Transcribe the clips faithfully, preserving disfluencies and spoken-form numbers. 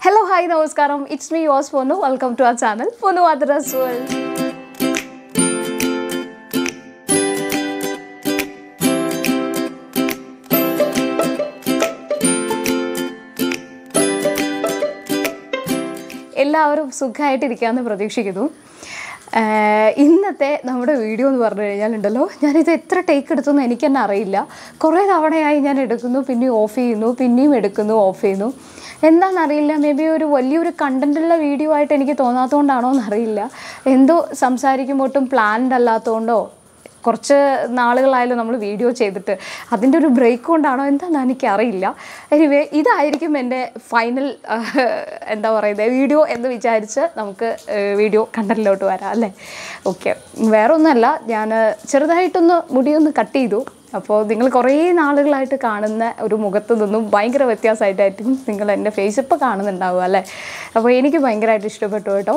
Hello, hi, namaskaram. It's me, yours, Ponu. Welcome to our channel, Ponu Athira'z World. എല്ലാവരും സുഖമായിട്ടിരിക്കാമെന്ന് പ്രതീക്ഷിക്കുന്നു. ഇന്നത്തെ നമ്മുടെ video എന്ന് പറഞ്ഞു കഴിഞ്ഞാലുണ്ടല്ലോ, ഞാനിത് എത്ര ടേക്ക് എടുത്തെന്ന് എനിക്ക് തന്നെ അറിയില്ല. കുറേ തവണയായി ഞാൻ എടുക്കുന്നു, പിന്നെയും ഓഫ് ചെയ്യുന്നു, പിന്നെയും എടുക്കുന്നു, ഓഫ് ചെയ്യുന്നു. എന്താണെന്നറിയില്ല. മേ ബി ഒരു വലിയൊരു കണ്ടൻറ്റുള്ള വീഡിയോ ആയിട്ട് എനിക്ക് തോന്നാത്തതുകൊണ്ടാണോ എന്നറിയില്ല. എന്തോ സംസാരിക്കുമ്പോട്ടും പ്ലാൻഡ് അല്ലാത്തതുകൊണ്ടോ കുറച്ച് നാളുകളായാലും നമ്മൾ വീഡിയോ ചെയ്തിട്ട് അതിൻ്റെ ഒരു ബ്രേക്ക് കൊണ്ടാണോ എന്താണെന്ന് എനിക്കറിയില്ല. എനിവേ ഇതായിരിക്കും എൻ്റെ ഫൈനൽ എന്താ പറയുന്നത് വീഡിയോ എന്ന് വിചാരിച്ച് നമുക്ക് വീഡിയോ കണ്ടന്റിലോട്ട് വരാം അല്ലേ. ഓക്കെ, വേറെ ഒന്നുമല്ല, ഞാൻ ചെറുതായിട്ടൊന്ന് മുടിയൊന്ന് കട്ട് ചെയ്തു. അപ്പോൾ നിങ്ങൾ കുറേ നാളുകളായിട്ട് കാണുന്ന ഒരു മുഖത്ത് നിന്നും ഭയങ്കര വ്യത്യാസമായിട്ടായിരിക്കും നിങ്ങൾ എൻ്റെ ഫേസ് ഇപ്പോൾ കാണുന്നുണ്ടാവുക അല്ലേ. അപ്പോൾ എനിക്ക് ഭയങ്കരമായിട്ട് ഇഷ്ടപ്പെട്ടു കേട്ടോ.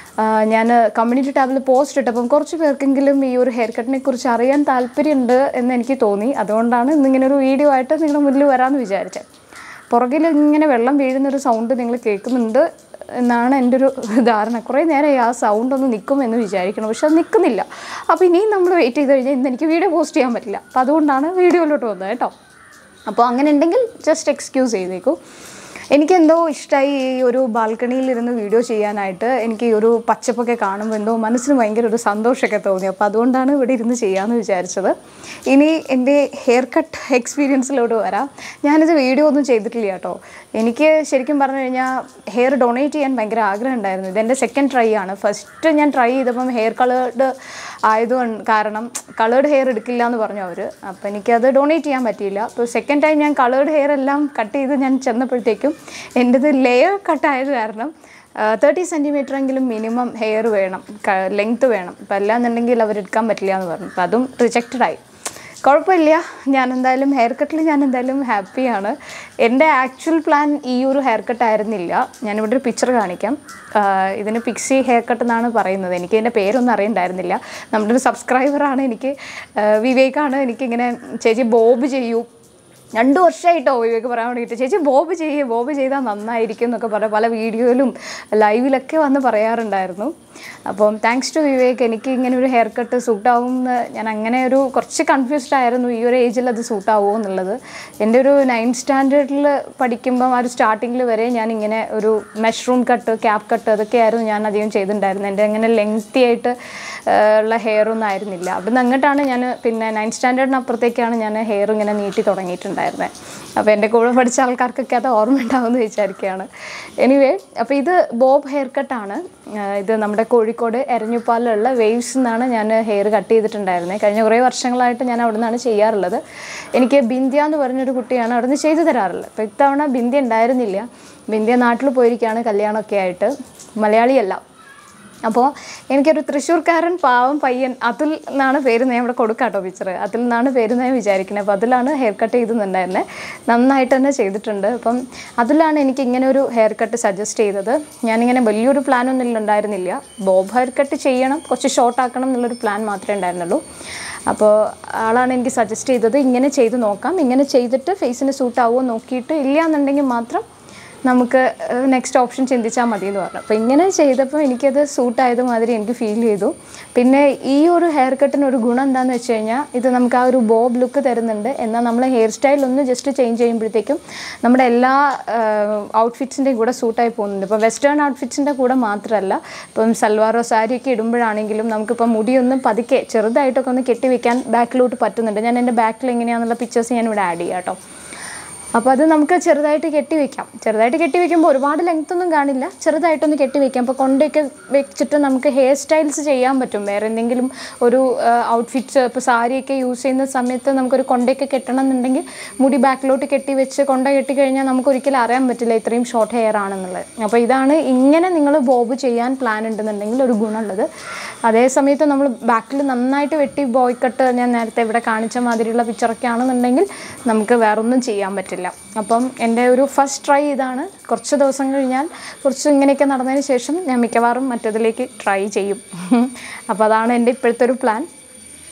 ഞാൻ കമ്മ്യൂണിറ്റി ടാബിൽ പോസ്റ്റ് ഇട്ടപ്പം കുറച്ച് പേർക്കെങ്കിലും ഈ ഒരു ഹെയർ കട്ടിനെ കുറിച്ച് അറിയാൻ താല്പര്യമുണ്ട് എന്ന് എനിക്ക് തോന്നി. അതുകൊണ്ടാണ് ഇന്നിങ്ങനെ ഒരു വീഡിയോ ആയിട്ട് നിങ്ങളുടെ മുന്നിൽ വരാമെന്ന് വിചാരിച്ചത്. പുറകിൽ ഇങ്ങനെ വെള്ളം വീഴുന്നൊരു സൗണ്ട് നിങ്ങൾ കേൾക്കുന്നുണ്ട് എന്നാണ് എൻ്റെ ഒരു ധാരണ. കുറേ നേരം ആ സൗണ്ട് ഒന്ന് നിൽക്കുമെന്ന് വിചാരിക്കണം, പക്ഷെ അത് നിൽക്കുന്നില്ല. അപ്പോൾ ഇനിയും നമ്മൾ വെയിറ്റ് ചെയ്ത് കഴിഞ്ഞാൽ ഇന്ന് എനിക്ക് വീഡിയോ പോസ്റ്റ് ചെയ്യാൻ പറ്റില്ല. അപ്പോൾ അതുകൊണ്ടാണ് വീഡിയോയിലോട്ട് വന്നത് കേട്ടോ. അപ്പോൾ അങ്ങനെ ഉണ്ടെങ്കിൽ ജസ്റ്റ് എക്സ്ക്യൂസ് ചെയ്തേക്കൂ. എനിക്കെന്തോ ഇഷ്ടമായി ഈ ഒരു ബാൽക്കണിയിലിരുന്ന് വീഡിയോ ചെയ്യാനായിട്ട്. എനിക്ക് ഈ ഒരു പച്ചപ്പൊക്കെ കാണുമ്പോൾ എന്തോ മനസ്സിന് ഭയങ്കര ഒരു സന്തോഷമൊക്കെ തോന്നി. അപ്പോൾ അതുകൊണ്ടാണ് ഇവിടെ ഇരുന്ന് ചെയ്യാമെന്ന് വിചാരിച്ചത്. ഇനി എൻ്റെ ഹെയർ കട്ട് എക്സ്പീരിയൻസിലോട്ട് വരാം. ഞാനിത് വീഡിയോ ഒന്നും ചെയ്തിട്ടില്ല കേട്ടോ. എനിക്ക് ശരിക്കും പറഞ്ഞു കഴിഞ്ഞാൽ ഹെയർ ഡൊണേറ്റ് ചെയ്യാൻ ഭയങ്കര ആഗ്രഹം ഉണ്ടായിരുന്നു. ഇതെൻ്റെ സെക്കൻഡ് ട്രൈ ആണ്. ഫസ്റ്റ് ഞാൻ ട്രൈ ചെയ്തപ്പം ഹെയർ കളേർഡ് ആയതുകൊണ്ട് കാരണം കളേർഡ് ഹെയർ എടുക്കില്ല എന്ന് പറഞ്ഞു അവർ. അപ്പോൾ എനിക്കത് ഡൊണേറ്റ് ചെയ്യാൻ പറ്റിയില്ല. അപ്പോൾ സെക്കൻഡ് ടൈം ഞാൻ കളേർഡ് ഹെയർ എല്ലാം കട്ട് ചെയ്ത് ഞാൻ ചെന്നപ്പോഴത്തേക്കും എൻ്റെത് ലെയർ കട്ടായത് കാരണം തേർട്ടി സെൻറ്റിമീറ്റർ എങ്കിലും മിനിമം ഹെയർ വേണം, ലെങ്ത്ത് വേണം. അപ്പോൾ അല്ലാന്നുണ്ടെങ്കിൽ അവരെടുക്കാൻ പറ്റില്ല എന്ന് പറഞ്ഞു. അപ്പോൾ അതും റിജക്റ്റഡായി. കുഴപ്പമില്ല, ഞാൻ എന്തായാലും ഹെയർ കട്ടിൽ ഞാൻ എന്തായാലും ഹാപ്പിയാണ്. എൻ്റെ ആക്ച്വൽ പ്ലാൻ ഈ ഒരു ഹെയർ കട്ട് ആയിരുന്നില്ല. ഞാനിവിടെ ഒരു പിക്ചർ കാണിക്കാം. ഇതിന് പിക്സി ഹെയർ കട്ട് എന്നാണ് പറയുന്നത്. എനിക്ക് ഇതിൻ്റെ പേരൊന്നും അറിയണ്ടായിരുന്നില്ല. നമ്മുടെ ഒരു സബ്സ്ക്രൈബറാണ് എനിക്ക്, വിവേകാണ് എനിക്കിങ്ങനെ ചേച്ചി ബോബ് ചെയ്യൂ, രണ്ട് വർഷമായിട്ടോ വിവേക് പറയാൻ വേണ്ടിയിട്ട് ചേച്ചി ബോബ് ചെയ്യേ ബോബ് ചെയ്താൽ നന്നായിരിക്കും എന്നൊക്കെ പറഞ്ഞ് പല വീഡിയോയിലും ലൈവിലൊക്കെ വന്ന് പറയാറുണ്ടായിരുന്നു. അപ്പം താങ്ക്സ് ടു വിവേക്. എനിക്ക് ഇങ്ങനെ ഒരു ഹെയർ കട്ട് സൂട്ടാവും എന്ന് ഞാൻ അങ്ങനെ ഒരു കുറച്ച് കൺഫ്യൂസ്ഡ് ആയിരുന്നു, ഈ ഒരു ഏജിൽ അത് സൂട്ടാവുമോ എന്നുള്ളത്. എൻ്റെ ഒരു നയൻത് സ്റ്റാൻഡേർഡിൽ പഠിക്കുമ്പം ആ ഒരു സ്റ്റാർട്ടിങ്ങിൽ വരെ ഞാൻ ഇങ്ങനെ ഒരു മഷ്റൂം കട്ട്, ക്യാപ്പ് കട്ട് അതൊക്കെയായിരുന്നു ഞാൻ അധികം ചെയ്തിട്ടുണ്ടായിരുന്നത്. എൻ്റെ അങ്ങനെ ലെങ്തി ആയിട്ട് ഉള്ള ഹെയറൊന്നും ആയിരുന്നില്ല. അവിടെ നിന്ന് അങ്ങോട്ടാണ് ഞാൻ പിന്നെ നയൻത് സ്റ്റാൻഡേർഡിനപ്പുറത്തേക്കാണ് ഞാൻ ഹെയർ ഇങ്ങനെ നീട്ടി തുടങ്ങിയിട്ടുണ്ടായിരുന്നത്. അപ്പോൾ എൻ്റെ കൂടെ പഠിച്ച ആൾക്കാർക്കൊക്കെ അത് ഓർമ്മ ഉണ്ടാവുമെന്ന് വിചാരിക്കുകയാണ്. എനിവേ, അപ്പോൾ ഇത് ബോബ് ഹെയർ കട്ടാണ്. ഇത് നമ്മുടെ കോഴിക്കോട് എരഞ്ഞിപ്പാലിലുള്ള വേവ്സ് എന്നാണ് ഞാൻ ഹെയർ കട്ട് ചെയ്തിട്ടുണ്ടായിരുന്നത്. കഴിഞ്ഞ കുറേ വർഷങ്ങളായിട്ട് ഞാൻ അവിടെ നിന്നാണ് ചെയ്യാറുള്ളത്. എനിക്ക് ബിന്ധ്യ എന്ന് പറഞ്ഞൊരു കുട്ടിയാണ് അവിടെ നിന്ന് ചെയ്തു തരാറുള്ളത്. അപ്പോൾ ഇത്തവണ ബിന്ധ്യ ഉണ്ടായിരുന്നില്ല. ബിന്ധ്യ നാട്ടിൽ പോയിരിക്കുകയാണ് കല്യാണമൊക്കെ ആയിട്ട്. മലയാളിയല്ല. അപ്പോൾ എനിക്കൊരു തൃശ്ശൂർക്കാരൻ പാവം പയ്യൻ അതുൽ എന്നാണ് പേര്, ഞാൻ ഇവിടെ കൊടുക്കാം കേട്ടോ പിക്ചർ. അതിൽ നിന്നാണ് പേര് ഞാൻ വിചാരിക്കുന്നത്. അപ്പോൾ അതിലാണ് ഹെയർ കട്ട് ചെയ്തിട്ടുണ്ടായിരുന്നത്. നന്നായിട്ട് തന്നെ ചെയ്തിട്ടുണ്ട്. അപ്പം അതിലാണ് എനിക്ക് ഇങ്ങനെ ഒരു ഹെയർ കട്ട് സജസ്റ്റ് ചെയ്തത്. ഞാനിങ്ങനെ വലിയൊരു പ്ലാനൊന്നും ഉണ്ടായിരുന്നില്ല. ബോബ് ഹെയർ കട്ട് ചെയ്യണം, കുറച്ച് ഷോർട്ട് ആക്കണം എന്നുള്ളൊരു പ്ലാൻ മാത്രമേ ഉണ്ടായിരുന്നുള്ളൂ. അപ്പോൾ ആളാണ് എനിക്ക് സജസ്റ്റ് ചെയ്തത് ഇങ്ങനെ ചെയ്ത് നോക്കാം, ഇങ്ങനെ ചെയ്തിട്ട് ഫേസിന് സൂട്ടാവുമോ നോക്കിയിട്ട് ഇല്ല എന്നുണ്ടെങ്കിൽ മാത്രം നമുക്ക് നെക്സ്റ്റ് ഓപ്ഷൻ ചിന്തിച്ചാൽ മതി എന്ന് പറഞ്ഞു. അപ്പോൾ ഇങ്ങനെ ചെയ്തപ്പോൾ എനിക്കത് സൂട്ടായത് മാതിരി എനിക്ക് ഫീൽ ചെയ്തു. പിന്നെ ഈ ഒരു ഹെയർ കട്ടിനൊരു ഗുണം എന്താണെന്ന് വെച്ച് കഴിഞ്ഞാൽ ഇത് നമുക്ക് ആ ഒരു ബോബ് ലുക്ക് തരുന്നുണ്ട്. എന്നാൽ നമ്മൾ ഹെയർ സ്റ്റൈൽ ഒന്ന് ജസ്റ്റ് ചേഞ്ച് ചെയ്യുമ്പോഴത്തേക്കും നമ്മുടെ എല്ലാ ഔട്ട്ഫിറ്റ്സിൻ്റെയും കൂടെ സൂട്ടായി പോകുന്നുണ്ട്. ഇപ്പോൾ വെസ്റ്റേൺ ഔട്ട്ഫിറ്റ്സിൻ്റെ കൂടെ മാത്രമല്ല, ഇപ്പം സൽവാറോ സാരിയൊക്കെ ഇടുമ്പോഴാണെങ്കിലും നമുക്കിപ്പോൾ മുടിയൊന്നും പതുക്കെ ചെറുതായിട്ടൊക്കെ ഒന്ന് കെട്ടിവെക്കാൻ ബാക്കിലോട്ട് പറ്റുന്നുണ്ട്. ഞാൻ എൻ്റെ ബാക്കിൽ എങ്ങനെയാണെന്നുള്ള പിക്ചേഴ്സ് ഞാൻ ഇവിടെ ആഡ് ചെയ്യാം കേട്ടോ. അപ്പോൾ അത് നമുക്ക് ചെറുതായിട്ട് കെട്ടി വയ്ക്കാം. ചെറുതായിട്ട് കെട്ടി വയ്ക്കുമ്പോൾ ഒരുപാട് ലെങ്ത്തൊന്നും കാണില്ല, ചെറുതായിട്ടൊന്ന് കെട്ടി വയ്ക്കാം. അപ്പോൾ കൊണ്ടൊക്കെ വെച്ചിട്ട് നമുക്ക് ഹെയർ സ്റ്റൈൽസ് ചെയ്യാൻ പറ്റും. വേറെ എന്തെങ്കിലും ഒരു ഔട്ട്ഫിറ്റ്സ് ഇപ്പോൾ സാരിയൊക്കെ യൂസ് ചെയ്യുന്ന സമയത്ത് നമുക്കൊരു കൊണ്ടയൊക്കെ കെട്ടണം എന്നുണ്ടെങ്കിൽ മുടി ബാക്കിലോട്ട് കെട്ടി വെച്ച് കൊണ്ട കെട്ടി കഴിഞ്ഞാൽ നമുക്ക് ഒരിക്കലും അറിയാൻ പറ്റില്ല ഇത്രയും ഷോർട്ട് ഹെയർ ആണെന്നുള്ളത്. അപ്പോൾ ഇതാണ് ഇങ്ങനെ നിങ്ങൾ ബോബ് ചെയ്യാൻ പ്ലാൻ ഉണ്ടെന്നുണ്ടെങ്കിൽ ഒരു ഗുണമുള്ളത്. അതേ സമയത്ത് നമ്മൾ ബാക്കിൽ നന്നായിട്ട് വെട്ടി ബോയ് കട്ട് ഞാൻ നേരത്തെ ഇവിടെ കാണിച്ച മാതിരിയുള്ള പിക്ചറൊക്കെ ആണെന്നുണ്ടെങ്കിൽ നമുക്ക് വേറൊന്നും ചെയ്യാൻ പറ്റില്ല. അപ്പം എൻ്റെ ഒരു ഫസ്റ്റ് ട്രൈ ഇതാണ്. കുറച്ച് ദിവസം കഴിഞ്ഞാൽ കുറച്ച് ഇങ്ങനെയൊക്കെ നടന്നതിന് ശേഷം ഞാൻ മിക്കവാറും മറ്റതിലേക്ക് ട്രൈ ചെയ്യും. അപ്പോൾ അതാണ് എൻ്റെ ഇപ്പോഴത്തെ ഒരു പ്ലാൻ.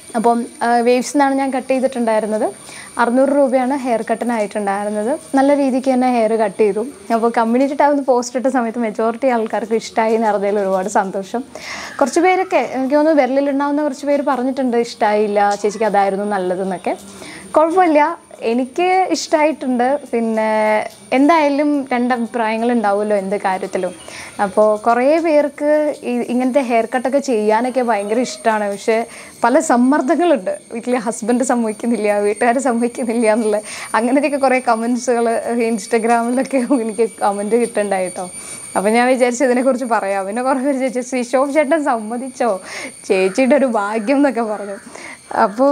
അപ്പം വേവ്സ് നിന്നാണ് ഞാൻ കട്ട് ചെയ്തിട്ടുണ്ടായിരുന്നത്. അറുന്നൂറ് രൂപയാണ് ഹെയർ കട്ടിനായിട്ടുണ്ടായിരുന്നത്. നല്ല രീതിക്ക് തന്നെ ഹെയർ കട്ട് ചെയ്തു. അപ്പോൾ കമ്മ്യൂണിറ്റി ടാബിൽ പോസ്റ്റ് ഇട്ട സമയത്ത് മെജോറിറ്റി ആൾക്കാർക്ക് ഇഷ്ടമായി എന്ന് അറിഞ്ഞതിൽ ഒരുപാട് സന്തോഷം. കുറച്ച് പേരൊക്കെ എനിക്ക് തോന്നുന്നു വിരലിലുണ്ടാവുന്ന കുറച്ച് പേര് പറഞ്ഞിട്ടുണ്ട് ഇഷ്ടമായില്ല ചേച്ചിക്ക് അതായിരുന്നു നല്ലതെന്നൊക്കെ. കുഴപ്പമില്ല, എനിക്ക് ഇഷ്ടമായിട്ടുണ്ട്. പിന്നെ എന്തായാലും രണ്ടഭിപ്രായങ്ങൾ ഉണ്ടാവുമല്ലോ എന്ത് കാര്യത്തിലും. അപ്പോൾ കുറേ പേർക്ക് ഈ ഇങ്ങനത്തെ ഹെയർ കട്ടൊക്കെ ചെയ്യാനൊക്കെ ഭയങ്കര ഇഷ്ടമാണ്. പക്ഷേ പല സമ്മർദ്ദങ്ങളുണ്ട്. വീട്ടിൽ ഹസ്ബൻഡ് സമ്മതിക്കുന്നില്ല, വീട്ടുകാർ സമ്മതിക്കുന്നില്ല എന്നുള്ള അങ്ങനത്തെയൊക്കെ കുറേ കമൻസുകൾ ഇൻസ്റ്റഗ്രാമിലൊക്കെ എനിക്ക് കമൻറ്റ് കിട്ടുന്നുണ്ടായിട്ടോ. അപ്പോൾ ഞാൻ വിചാരിച്ചു ഇതിനെക്കുറിച്ച് പറയാം. പിന്നെ കുറേ പേര് ചേച്ചി ശ്രീശോഭ് ചേട്ടൻ സമ്മതിച്ചോ, ചേച്ചിയുടെ ഒരു ഭാഗ്യം എന്നൊക്കെ പറഞ്ഞു. അപ്പോൾ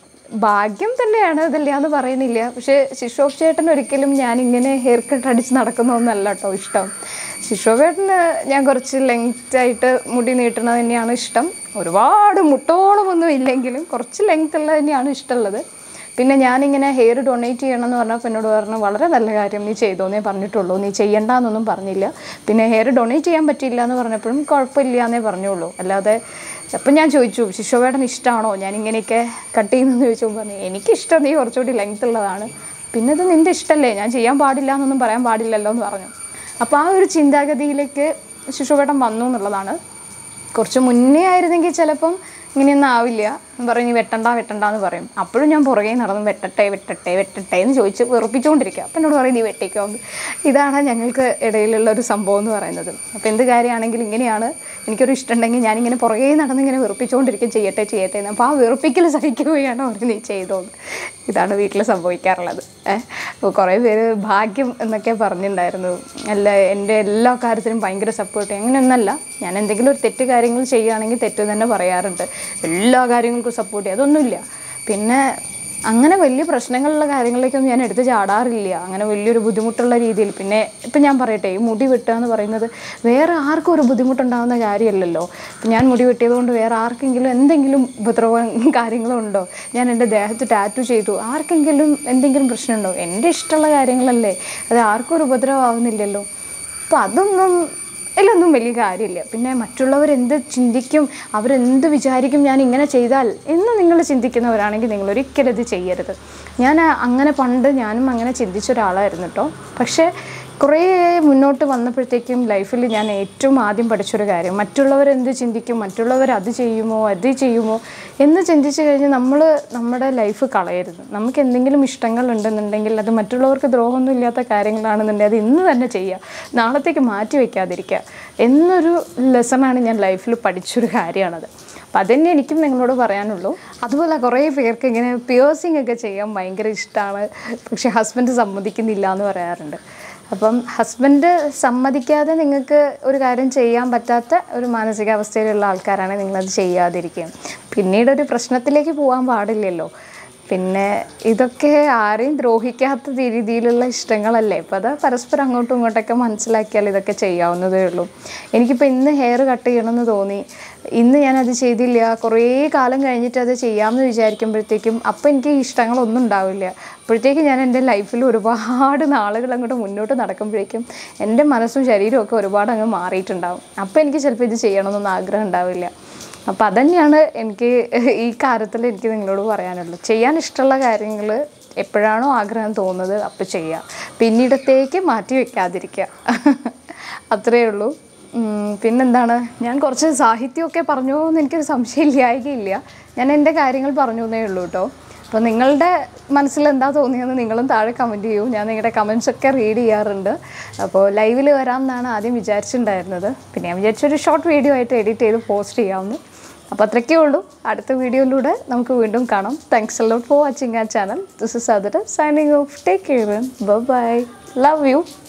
ഭാഗ്യം തന്നെയാണ്, ഇതില്ല എന്ന് പറയുന്നില്ല. പക്ഷേ ശിശോഭ് ചേട്ടൻ ഒരിക്കലും ഞാനിങ്ങനെ ഹെയർ കട്ട് അടിച്ച് നടക്കുന്നതൊന്നല്ല കേട്ടോ ഇഷ്ടം. ശിശോഭ് ചേട്ടന് ഞാൻ കുറച്ച് ലെങ്ത്തായിട്ട് മുടി നീട്ടുന്നത് തന്നെയാണ് ഇഷ്ടം. ഒരുപാട് മുട്ടോളമൊന്നും ഇല്ലെങ്കിലും കുറച്ച് ലെങ്ത്ത് ഉള്ളത് തന്നെയാണ് ഇഷ്ടമുള്ളത്. പിന്നെ ഞാനിങ്ങനെ ഹെയർ ഡൊണേറ്റ് ചെയ്യണം എന്ന് പറഞ്ഞപ്പോൾ എന്നോട് പറഞ്ഞു വളരെ നല്ല കാര്യം നീ ചെയ്തോന്നേ പറഞ്ഞിട്ടുള്ളൂ, നീ ചെയ്യണ്ടെന്നൊന്നും പറഞ്ഞില്ല. പിന്നെ ഹെയർ ഡൊണേറ്റ് ചെയ്യാൻ പറ്റില്ല എന്ന് പറഞ്ഞപ്പോഴും കുഴപ്പമില്ല എന്നേ പറഞ്ഞുള്ളൂ. അല്ലാതെ അപ്പം ഞാൻ ചോദിച്ചു ശിശോവേട്ടന് ഇഷ്ടമാണോ ഞാനിങ്ങനെയൊക്കെ കട്ട് ചെയ്യുന്നതെന്ന് ചോദിച്ചപ്പോൾ പറഞ്ഞു എനിക്കിഷ്ടം, നീ കുറച്ചുകൂടി ലെങ്ത്ത് ഉള്ളതാണ്, പിന്നെ ഇത് നിൻ്റെ ഇഷ്ടമല്ലേ, ഞാൻ ചെയ്യാൻ പാടില്ല എന്നൊന്നും പറയാൻ പാടില്ലല്ലോ എന്ന് പറഞ്ഞു. അപ്പോൾ ആ ഒരു ചിന്താഗതിയിലേക്ക് ശിശോവേട്ടൻ വന്നു എന്നുള്ളതാണ്. കുറച്ച് മുന്നേ ആയിരുന്നെങ്കിൽ ചിലപ്പം ഇങ്ങനെയൊന്നും ആവില്ല എന്ന് പറഞ്ഞ് വെട്ടണ്ട വെട്ടണ്ട എന്ന് പറയും. അപ്പോഴും ഞാൻ പുറകെ നടന്ന് വെട്ടട്ടെ വെട്ടട്ടെ വെട്ടട്ടെ എന്ന് ചോദിച്ച് വെറുപ്പിച്ചുകൊണ്ടിരിക്കുക. അപ്പം എന്നോട് പറയും നീ വെട്ടിക്കോ. ഇതാണ് ഞങ്ങൾക്ക് ഇടയിലുള്ള ഒരു സംഭവം എന്ന് പറയുന്നത്. അപ്പോൾ എന്ത് കാര്യമാണെങ്കിലും ഇങ്ങനെയാണ്, എനിക്കൊരു ഇഷ്ടമുണ്ടെങ്കിൽ ഞാനിങ്ങനെ പുറകെ നടന്നിങ്ങനെ വെറുപ്പിച്ചുകൊണ്ടിരിക്കും ചെയ്യട്ടെ ചെയ്യട്ടെ എന്ന്. അപ്പോൾ ആ വെറുപ്പിക്കൽ സഹിക്കുകയാണ് അവർ നീ ചെയ്തോന്ന്. ഇതാണ് വീട്ടിൽ സംഭവിക്കാറുള്ളത്. ഏഹ് അപ്പോൾ കുറേ പേര് ഭാഗ്യം എന്നൊക്കെ പറഞ്ഞിട്ടുണ്ടായിരുന്നു. അല്ല എൻ്റെ എല്ലാ കാര്യത്തിനും ഭയങ്കര സപ്പോർട്ട്. അങ്ങനെയൊന്നല്ല, ഞാൻ എന്തെങ്കിലും ഒരു തെറ്റ് കാര്യങ്ങൾ ചെയ്യുകയാണെങ്കിൽ തെറ്റ് തന്നെ പറയാറുണ്ട്. എല്ലാ കാര്യങ്ങൾക്കും സപ്പോർട്ട് ചെയ്യും, അതൊന്നുമില്ല. പിന്നെ അങ്ങനെ വലിയ പ്രശ്നങ്ങളുള്ള കാര്യങ്ങളിലേക്കൊന്നും ഞാൻ എടുത്ത് ചാടാറില്ല, അങ്ങനെ വലിയൊരു ബുദ്ധിമുട്ടുള്ള രീതിയിൽ. പിന്നെ ഇപ്പം ഞാൻ പറയട്ടെ, ഈ മുടി വെട്ടുക എന്ന് പറയുന്നത് വേറെ ആർക്കും ഒരു ബുദ്ധിമുട്ടുണ്ടാകുന്ന കാര്യമല്ലല്ലോ. ഇപ്പം ഞാൻ മുടി വെട്ടിയത് കൊണ്ട് വേറെ ആർക്കെങ്കിലും എന്തെങ്കിലും ഉപദ്രവം കാര്യങ്ങളോ ഉണ്ടോ? ഞാൻ എൻ്റെ ദേഹത്ത് ടാറ്റു ചെയ്തു, ആർക്കെങ്കിലും എന്തെങ്കിലും പ്രശ്നമുണ്ടോ? എൻ്റെ ഇഷ്ടമുള്ള കാര്യങ്ങളല്ലേ, അത് ആർക്കും ഒരു ഉപദ്രവം ആവുന്നില്ലല്ലോ. അപ്പോൾ അതൊന്നും ഇതിലൊന്നും വലിയ കാര്യമില്ല. പിന്നെ മറ്റുള്ളവരെന്ത് ചിന്തിക്കും, അവരെന്ത് വിചാരിക്കും ഞാൻ ഇങ്ങനെ ചെയ്താൽ എന്ന് നിങ്ങൾ ചിന്തിക്കുന്നവരാണെങ്കിൽ നിങ്ങൾ ഒരിക്കലും ഇത് ചെയ്യരുത്. ഞാൻ അങ്ങനെ പണ്ട് ഞാനും അങ്ങനെ ചിന്തിച്ച ഒരാളായിരുന്നു കേട്ടോ. പക്ഷേ കുറേ മുന്നോട്ട് വന്നപ്പോഴത്തേക്കും ലൈഫിൽ ഞാൻ ഏറ്റവും ആദ്യം പഠിച്ചൊരു കാര്യം, മറ്റുള്ളവരെന്ത് ചിന്തിക്കും, മറ്റുള്ളവർ അത് ചെയ്യുമോ അത് ചെയ്യുമോ എന്ന് ചിന്തിച്ച് കഴിഞ്ഞ് നമ്മൾ നമ്മുടെ ലൈഫ് കളയരുത്. നമുക്ക് എന്തെങ്കിലും ഇഷ്ടങ്ങൾ ഉണ്ടെന്നുണ്ടെങ്കിൽ അത് മറ്റുള്ളവർക്ക് ദ്രോഹമൊന്നും ഇല്ലാത്ത കാര്യങ്ങളാണെന്നുണ്ടെങ്കിൽ അത് ഇന്ന് തന്നെ ചെയ്യുക, നാളത്തേക്ക് മാറ്റി വയ്ക്കാതിരിക്കുക എന്നൊരു ലെസണാണ് ഞാൻ ലൈഫിൽ പഠിച്ചൊരു കാര്യമാണത്. അപ്പം അതുതന്നെ എനിക്കും നിങ്ങളോട് പറയാനുള്ളൂ. അതുപോലെ കുറേ പേർക്ക് ഇങ്ങനെ പിയേഴ്സിംഗ് ഒക്കെ ചെയ്യാൻ ഭയങ്കര ഇഷ്ടമാണ്, പക്ഷേ ഹസ്ബൻഡ് സമ്മതിക്കുന്നില്ല എന്ന് പറയാറുണ്ട്. അപ്പം ഹസ്ബൻഡ് സമ്മതിക്കാതെ നിങ്ങൾക്ക് ഒരു കാര്യം ചെയ്യാൻ പറ്റാത്ത ഒരു മാനസികാവസ്ഥയിലുള്ള ആൾക്കാരാണ് നിങ്ങളത് ചെയ്യാതിരിക്കുക. പിന്നീടൊരു പ്രശ്നത്തിലേക്ക് പോകാൻ പാടില്ലല്ലോ. പിന്നെ ഇതൊക്കെ ആരെയും ദ്രോഹിക്കാത്ത രീതിയിലുള്ള ഇഷ്ടങ്ങളല്ലേ. അപ്പോൾ അത് പരസ്പരം അങ്ങോട്ടും ഇങ്ങോട്ടൊക്കെ മനസ്സിലാക്കിയാൽ ഇതൊക്കെ ചെയ്യാവുന്നതേ ഉള്ളൂ. എനിക്കിപ്പോൾ ഇന്ന് ഹെയർ കട്ട് ചെയ്യണമെന്ന് തോന്നി, ഇന്ന് ഞാനത് ചെയ്തില്ല, കുറേ കാലം കഴിഞ്ഞിട്ട് അത് ചെയ്യാമെന്ന് വിചാരിക്കുമ്പോഴത്തേക്കും അപ്പോൾ എനിക്ക് ഇഷ്ടങ്ങളൊന്നും ഉണ്ടാവില്ല. അപ്പോഴത്തേക്കും ഞാൻ എൻ്റെ ലൈഫിൽ ഒരുപാട് നാളുകൾ അങ്ങോട്ട് മുന്നോട്ട് നടക്കുമ്പോഴേക്കും എൻ്റെ മനസ്സും ശരീരവും ഒക്കെ ഒരുപാട് അങ്ങ് മാറിയിട്ടുണ്ടാവും. അപ്പോൾ എനിക്ക് ചിലപ്പോൾ ഇത് ചെയ്യണമെന്നൊന്നും ആഗ്രഹം ഉണ്ടാവില്ല. അപ്പോൾ അതുതന്നെയാണ് എനിക്ക് ഈ കാര്യത്തിൽ എനിക്ക് നിങ്ങളോട് പറയാനുള്ളൂ. ചെയ്യാൻ ഇഷ്ടമുള്ള കാര്യങ്ങൾ എപ്പോഴാണോ ആഗ്രഹം തോന്നുന്നത് അപ്പോൾ ചെയ്യുക, പിന്നീടത്തേക്ക് മാറ്റി വയ്ക്കാതിരിക്കുക, അത്രയേ ഉള്ളൂ. പിന്നെന്താണ്, ഞാൻ കുറച്ച് സാഹിത്യമൊക്കെ പറഞ്ഞു എന്ന് എനിക്കൊരു സംശയം ഇല്ലായികയില്ല. ഞാൻ എൻ്റെ കാര്യങ്ങൾ പറഞ്ഞു എന്നേ ഉള്ളൂ കേട്ടോ. അപ്പോൾ നിങ്ങളുടെ മനസ്സിൽ എന്താ തോന്നിയെന്ന് നിങ്ങളും താഴെ കമൻറ്റ് ചെയ്യൂ. ഞാൻ നിങ്ങളുടെ കമൻസൊക്കെ റീഡ് ചെയ്യാറുണ്ട്. അപ്പോൾ ലൈവിൽ വരാമെന്നാണ് ആദ്യം വിചാരിച്ചിട്ടുണ്ടായിരുന്നത്. പിന്നെ ഞാൻ വിചാരിച്ചൊരു ഷോർട്ട് വീഡിയോ ആയിട്ട് എഡിറ്റ് ചെയ്ത് പോസ്റ്റ് ചെയ്യാമെന്ന്. അപ്പോൾ അത്രയ്ക്കേ ഉള്ളൂ. അടുത്ത വീഡിയോയിലൂടെ നമുക്ക് വീണ്ടും കാണാം. Thanks a lot for watching our channel. This is Athira'z signing off. Take care and bye bye. Love you.